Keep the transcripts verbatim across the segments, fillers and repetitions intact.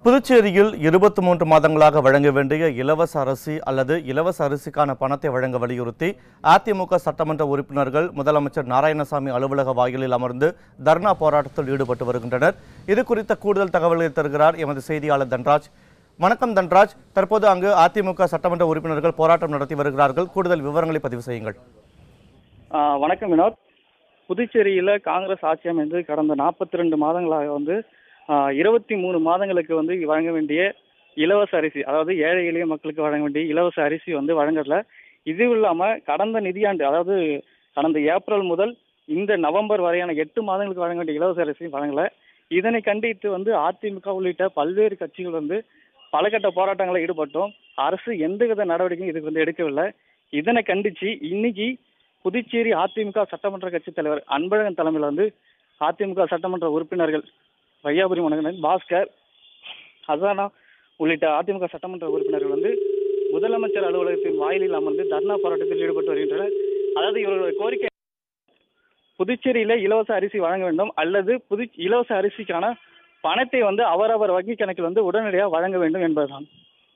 புதுச்சேரியில் இருபத்தி மூன்று மாதங்களாக வழங்க வேண்டிய இலவச அரிசி அல்லது இலவச அரிசிக்கான பணத்தை வழங்க வலியுறுத்தி அதிமுக சட்டமன்ற உறுப்பினர்கள் முதலமைச்சர் நாராயணசாமி அலுவலக வாயிலில் அமர்ந்து தர்ணா போராட்டத்தில் ஈடுபட்டு வருகின்றனர். இது குறித்த கூடுதல் தகவல்களை தருகிறார் எமது செய்தியாளர் தன்ராஜ். வணக்கம் தன்ராஜ், தற்போது அங்கு அதிமுக சட்டமன்ற உறுப்பினர்கள் போராட்டம் நடத்தி வருகிறார்கள். கூடுதல் விவரங்களை பதிவு செய்யுங்கள். வணக்கம் வினோத். புதுச்சேரியில் காங்கிரஸ் ஆட்சி அமைந்து கடந்த நாற்பத்தி ரெண்டு மாதங்களாக வந்து இருபத்தி மூணு மாதங்களுக்கு வந்து வழங்க வேண்டிய இலவச அரிசி, அதாவது ஏழை எளிய மக்களுக்கு வழங்க வேண்டிய இலவச அரிசி வந்து வழங்கல. இது இல்லாமல் கடந்த நிதியாண்டு, அதாவது கடந்த ஏப்ரல் முதல் இந்த நவம்பர் வரையான எட்டு மாதங்களுக்கு வழங்க வேண்டிய இலவச அரிசி வழங்கல. இதனை கண்டித்து வந்து அதிமுக உள்ளிட்ட பல்வேறு கட்சிகள் வந்து பல கட்ட போராட்டங்களில் ஈடுபட்டோம். அரசு எந்தவித நடவடிக்கையும் இதுக்கு வந்து எடுக்கவில்லை. இதனை கண்டித்து இன்னைக்கு புதுச்சேரி அதிமுக சட்டமன்ற கட்சி தலைவர் அன்பழகன் தலைமையில் வந்து அதிமுக சட்டமன்ற உறுப்பினர்கள் வையாபுரி மனகன், பாஸ்கர், அசானா உள்ளிட்ட அதிமுக சட்டமன்ற உறுப்பினர்கள் வந்து முதலமைச்சர் அலுவலகத்தின் வாயிலில் அமர்ந்து தர்ணா போராட்டத்தில் ஈடுபட்டு வருகின்றனர். அதாவது இவர்களுடைய கோரிக்கை, புதுச்சேரியில இலவச அரிசி வழங்க வேண்டும் அல்லது புது இலவச அரிசிக்கான பணத்தை வந்து அவரவர் வங்கி கணக்கில் வந்து உடனடியாக வழங்க வேண்டும் என்பதுதான்.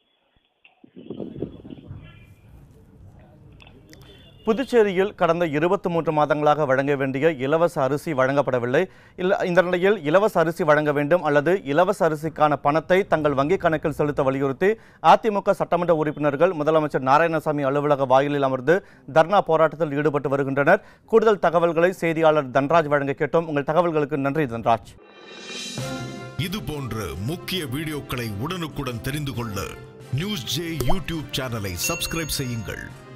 புதுச்சேரியில் கடந்த இருபத்தி மூன்று மாதங்களாக வழங்க வேண்டிய இலவச அரிசி வழங்கப்படவில்லை. இந்த நிலையில் இலவச அரிசி வழங்க வேண்டும் அல்லது இலவச அரிசிக்கான பணத்தை தங்கள் வங்கிக் கணக்கில் செலுத்த வலியுறுத்தி அதிமுக சட்டமன்ற உறுப்பினர்கள் முதலமைச்சர் நாராயணசாமி அலுவலக வாயிலில் அமர்ந்து தர்ணா போராட்டத்தில் ஈடுபட்டு வருகின்றனர். கூடுதல் தகவல்களை செய்தியாளர் தன்ராஜ் வழங்க கேட்டோம். உங்கள் தகவல்களுக்கு நன்றி தன்ராஜ். இது போன்ற முக்கிய வீடியோக்களை உடனுக்குடன் தெரிந்து கொள்ள நியூஸ் ஜே யூடியூப் சேனலை சப்ஸ்கிரைப் செய்யுங்கள்.